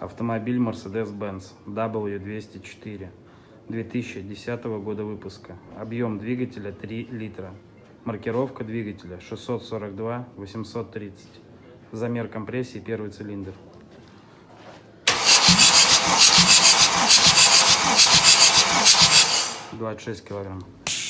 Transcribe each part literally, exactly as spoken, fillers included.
Автомобиль Mercedes-Benz дабл ю двести четыре две тысячи десятого года выпуска. Объем двигателя три литра. Маркировка двигателя шестьсот сорок два восемьсот тридцать. Замер компрессии первый цилиндр. двадцать шесть килограмм.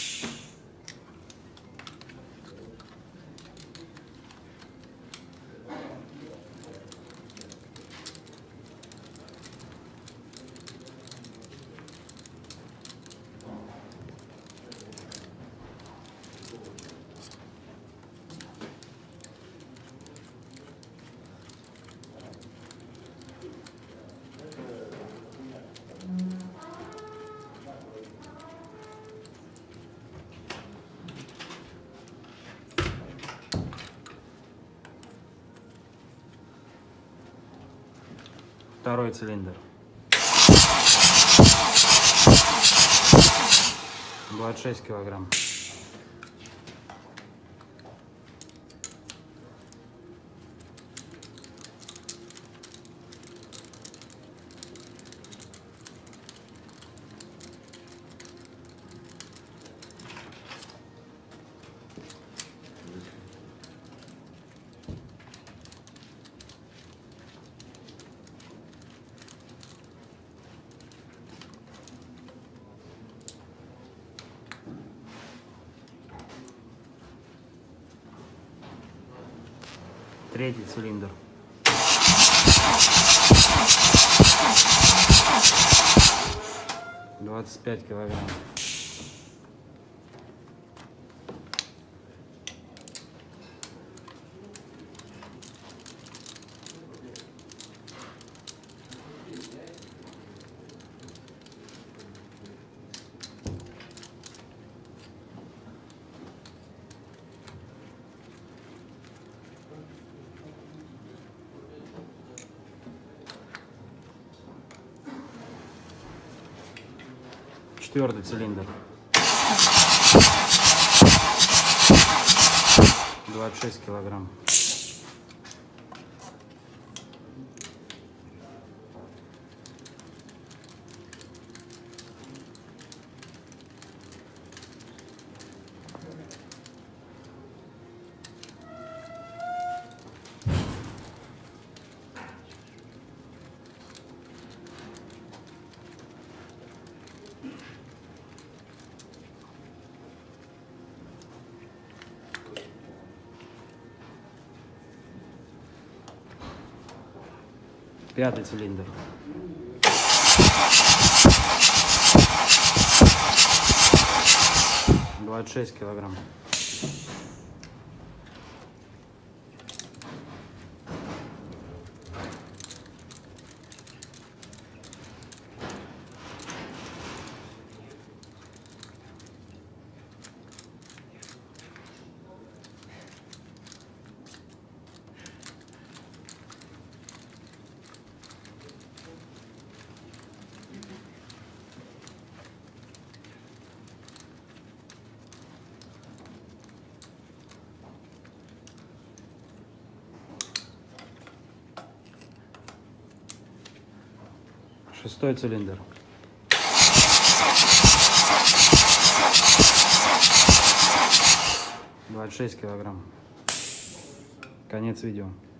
Второй цилиндр. двадцать шесть килограмм. Третий цилиндр. двадцать пять килограмм. Четвертый цилиндр. двадцать шесть килограмм. Пятый цилиндр. двадцать шесть килограмм. Шестой цилиндр. двадцать шесть килограмм. Конец видео.